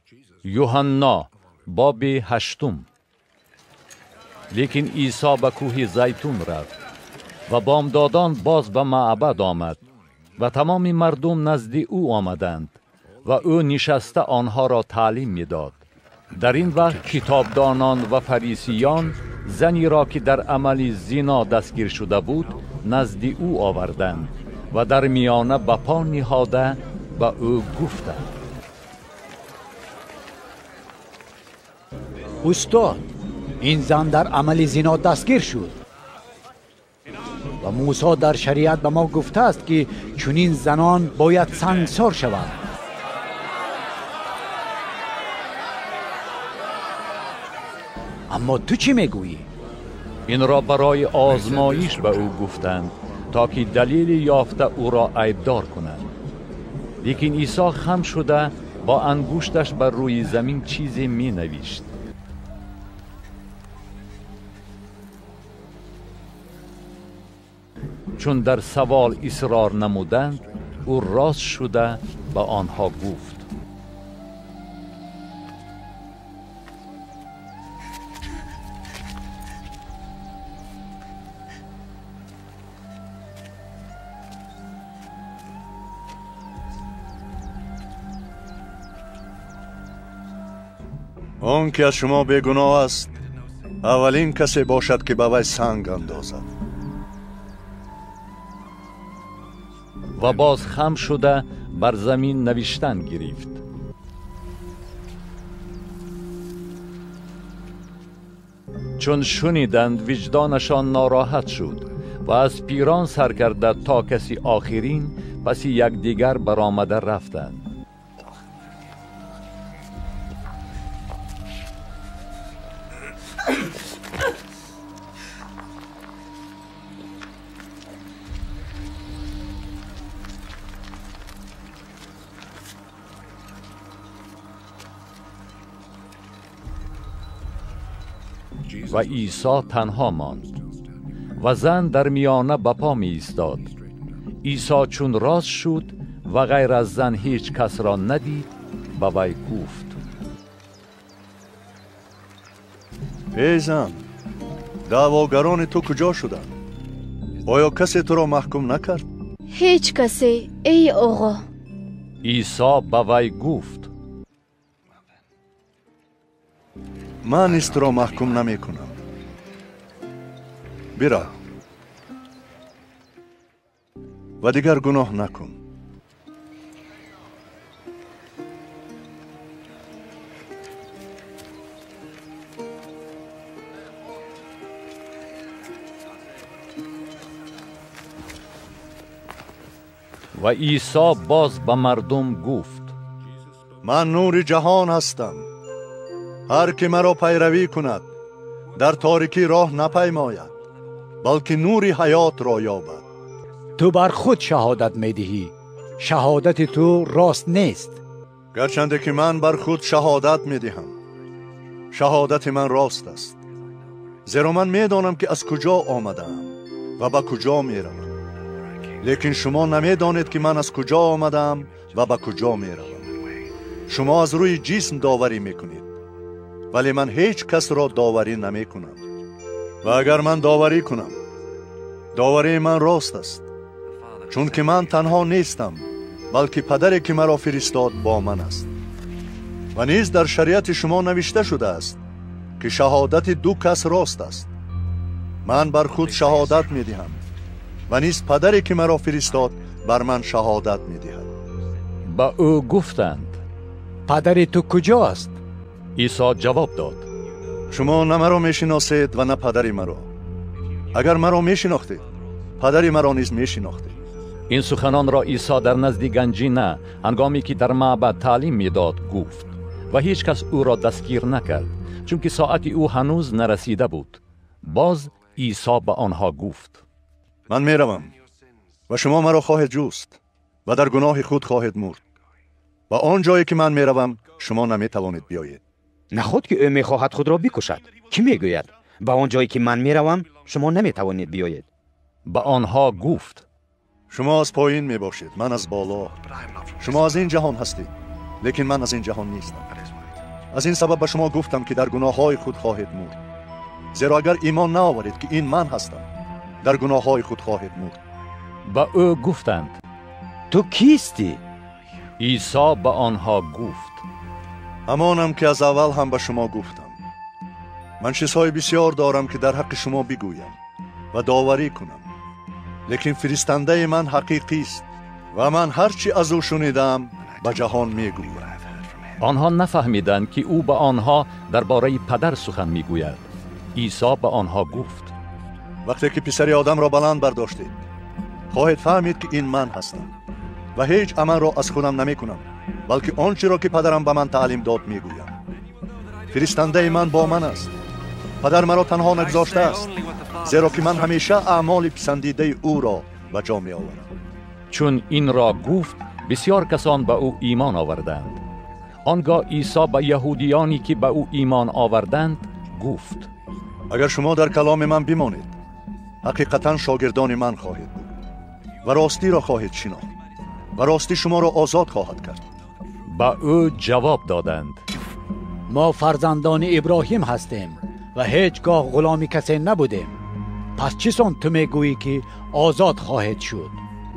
یوحنا باب 8. لیکن عیسی به کوه زیتون رفت و بامدادان باز به معبد آمد و تمام مردم نزد او آمدند و او نشسته آنها را تعلیم می‌داد. در این وقت کتابدانان و فریسیان زنی را که در عمل زنا دستگیر شده بود نزد او آوردند و در میانه به پا نهاده به او گفتند: استاد، این زن در عمل زنا دستگیر شد و موسی در شریعت به ما گفته است که چنین زنان باید سنگسار شوند. اما تو چی میگویی؟ این را برای آزمایش به او گفتند تا که دلیل یافته او را عیبدار کنند. لیکن عیسی خم شده با انگشتش بر روی زمین چیزی می نوشت. چون در سوال اصرار نمودند، او راست شده به آنها گفت: آن که از شما بیگناه است اولین کسی باشد که به وی سنگ اندازد. و باز خم شده بر زمین نوشتن گرفت. چون شنیدند وجدانشان ناراحت شد و از پیران سر کرده تا کسی آخرین پس یکدیگر برآمده رفتند. و عیسی تنها ماند و زن در میانه به پا می ایستاد. عیسی چون راست شد و غیر از زن هیچ کس را ندید به وی گفت: ای زن، دعواگران تو کجا شدند؟ آیا کسی تو را محکوم نکرد؟ هیچ کسی ای آقا. عیسی به وی گفت: من نیز تو را محکوم نمی کنم. برو و دیگر گناه نکن. و عیسی باز به مردم گفت: من نور جهان هستم. هر که مرا پیروی کند در تاریکی راه نپیماید، بلکه نور حیات را یابد. تو بر خود شهادت میدهی، شهادت تو راست نیست. گرچند که من بر خود شهادت میدهم، شهادت من راست است. زیرا من میدانم که از کجا آمدم و به کجا میروم. لیکن شما نمیدانید که من از کجا آمدم و به کجا میروم. شما از روی جسم داوری میکنید، ولی من هیچ کس را داوری نمی کنم. و اگر من داوری کنم، داوری من راست است، چون که من تنها نیستم، بلکه پدری که مرا فرستاد با من است. و نیز در شریعت شما نوشته شده است که شهادت دو کس راست است. من بر خود شهادت می دهم و نیز پدری که مرا فرستاد بر من شهادت می دهد. با او گفتند: پدر تو کجا است؟ عیسی جواب داد: شما نه مرا می شناسید و نه پدری مرا. اگر مرا می شناختید، پدری مرا نیز می شناختید. این سخنان را عیسی در نزد گنجینه هنگامی که در معبد تعلیم میداد گفت و هیچ کس او را دستگیر نکرد، چون که ساعت او هنوز نرسیده بود. باز عیسی به آنها گفت: من می روم و شما مرا خواهید جست و در گناه خود خواهید مرد. و آن جایی که من می روم شما نمی توانید بیایید. نخود که او می خواهد خود را بکشد. کی می گوید به آن جایی که من می روم شما نمی توانید بیایید؟ به آنها گفت: شما از پایین می باشید، من از بالا. شما از این جهان هستید، لیکن من از این جهان نیستم. از این سبب به شما گفتم که در گناه‌های خود خواهید مرد. زیرا اگر ایمان نآورید که این من هستم، در گناه‌های خود خواهید مرد. به او گفتند. تو کیستی؟ عیسی به آنها گفت. همانم که از اول هم به شما گفتم. من چیزهای بسیار دارم که در حق شما بگویم و داوری کنم. لیکن فرستنده من حقیقی است و من هرچی از او شنیدم به جهان میگویم. آنها نفهمیدند که او به آنها درباره پدر سخن میگوید. عیسی به آنها گفت. وقتی که پسر آدم را بلند برداشتید، خواهید فهمید که این من هستم و هیچ عمل را از خودم نمی کنم، بلکه آنچه را که پدرم به من تعلیم داد میگویم. فرستنده من با من است. پدر مرا تنها نگذاشته است، زیرا که من همیشه اعمال پسندیده او را به جا می آورم. چون این را گفت، بسیار کسان به او ایمان آوردند. آنگاه عیسی به یهودیانی که به او ایمان آوردند گفت. اگر شما در کلام من بمانید، حقیقتا شاگردان من خواهید بود و راستی را خواهید شناخت و راستی شما را آزاد خواهد کرد. به او جواب دادند. ما فرزندان ابراهیم هستیم و هیچگاه غلامی کسی نبودیم. پس چیسان تو میگویی که آزاد خواهد شد؟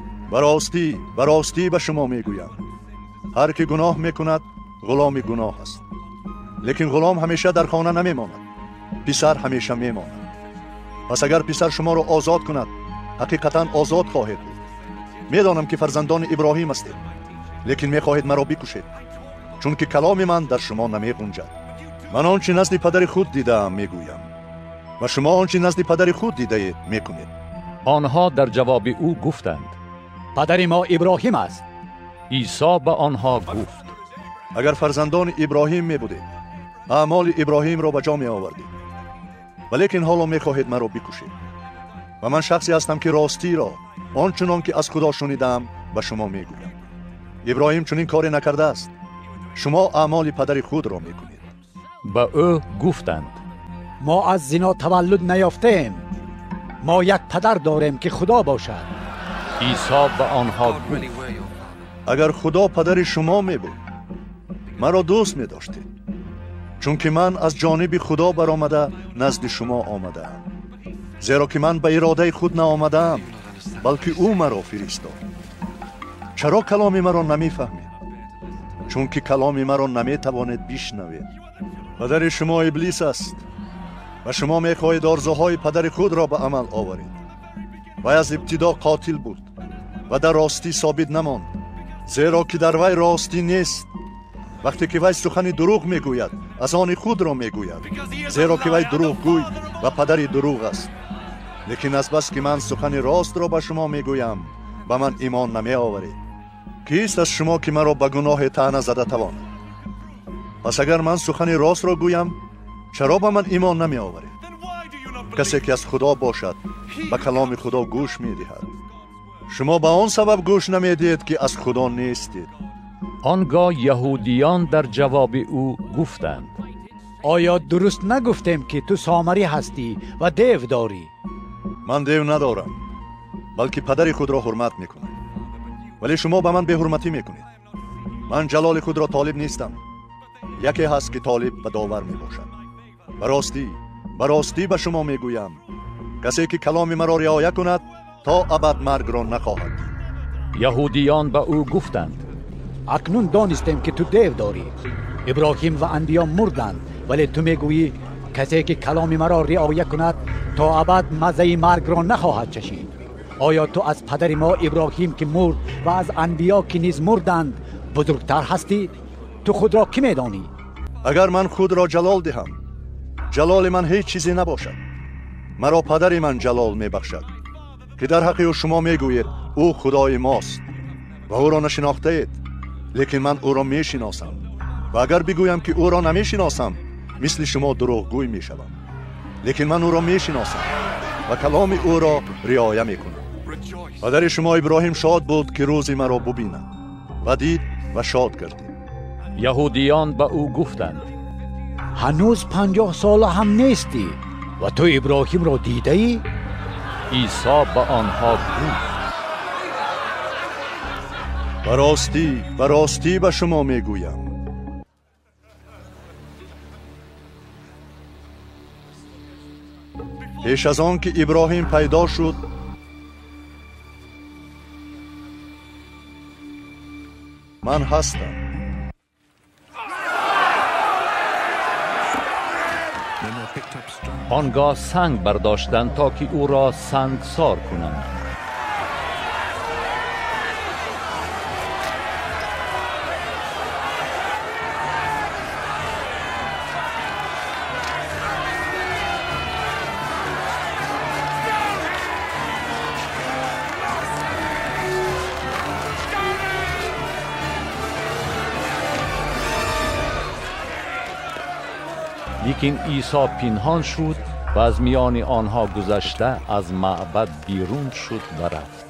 به راستی به شما میگویم، هر که گناه میکند غلام گناه است. لیکن غلام همیشه در خانه نمیماند، پسر همیشه میماند. پس اگر پسر شما را آزاد کند، حقیقتا آزاد خواهید بود. میدانم که فرزندان ابراهیم هستید، لیکن میخواهید مرا بکشید، چون که کلام من در شما نمیگنجد. من آنچه نزد پدر خود دیدم میگویم و شما آنچه نزد پدر خود دیده میکنید. آنها در جواب او گفتند. پدر ما ابراهیم است. عیسی به آنها گفت. اگر فرزندان ابراهیم می بودید، اعمال ابراهیم را به جا می آوردید، ولیکن حالا می خواهید مرا بکشید. و من شخصی هستم که راستی را آنچنان که از خدا شنیدم به شما می گویم. ابراهیم چنین کاری نکرده است. شما اعمال پدر خود را می کنید. به او گفتند. ما از زنا تولد نیافتیم. ما یک پدر داریم که خدا باشد. عیسی به آنها گفت. اگر خدا پدر شما می بود، مرا دوست می داشتید، چون که من از جانب خدا برآمده نزد شما آمدم. زیرا که من به اراده خود نآمدم، بلکه او مرا فرستاد. چرا کلام مرا نمی فهمید؟ چون که کلام مرا نمی توانید بشنوید. پدر شما ابلیس است و شما می خواهید آرزوهای پدر خود را به عمل آورید. و از ابتدا قاتل بود و در راستی ثابت نماند، زیرا که در وی راستی نیست. وقتی که وی سخن دروغ میگوید، از آن خود را میگوید، زیرا که وی دروغگوی و پدر دروغ است. لیکن از بس که من سخن راست را به شما میگویم، به من ایمان نمی آورید. کیست از شما که مرا به گناه طعنه زده تواند؟ پس اگر من سخن راست را گویم، چرا به من ایمان نمی آورید؟ کسی که از خدا باشد به کلام خدا گوش می دهد. شما به آن سبب گوش نمی دهید که از خدا نیستید. آنگاه یهودیان در جواب او گفتند. آیا درست نگفتیم که تو سامری هستی و دیو داری؟ من دیو ندارم، بلکه پدر خود را حرمت می کنم. ولی شما به من به حرمتی می کنید. من جلال خود را طالب نیستم، یکی هست که طالب و داور می باشد. به راستی به شما می گویم، کسی که کلام مرا رعایت کند تا ابد مرگ را نخواهد دید. یهودیان به او گفتند. اکنون دانستیم که تو دیو داری. ابراهیم و انبیا مردند، ولی تو میگویی کسی که کلام مرا رعایت کند تا ابد مزه مرگ را نخواهد چشید. آیا تو از پدر ما ابراهیم که مرد و از انبیا که نیز مردند بزرگتر هستی؟ تو خود را کی میدانی؟ اگر من خود را جلال دهم، جلال من هیچ چیزی نباشد. مرا پدر من جلال میبخشد که در حق شما میگویید او خدای ماست و او را نشناخته اید، لیکن من او را میشناسم. و اگر بگویم که او را نمیشناسم، مثل شما دروغگوی میشوم. لیکن من او را میشناسم و کلام او را رعایت میکنم. پدر شما ابراهیم شاد بود که روزی مرا ببیند و دید و شاد گردید. یهودیان به او گفتند. هنوز 50 سال هم نیستی و تو ابراهیم را دیده ای؟ عیسی به آنها گفت. و راستی به شما میگویم پیش از آن که ابراهیم پیدا شد من هستم. آنگاه سنگ برداشتند تا که او را سنگسار کنند. لیکن عیسی پنهان شد و از میان آنها گذشته از معبد بیرون شد و رفت.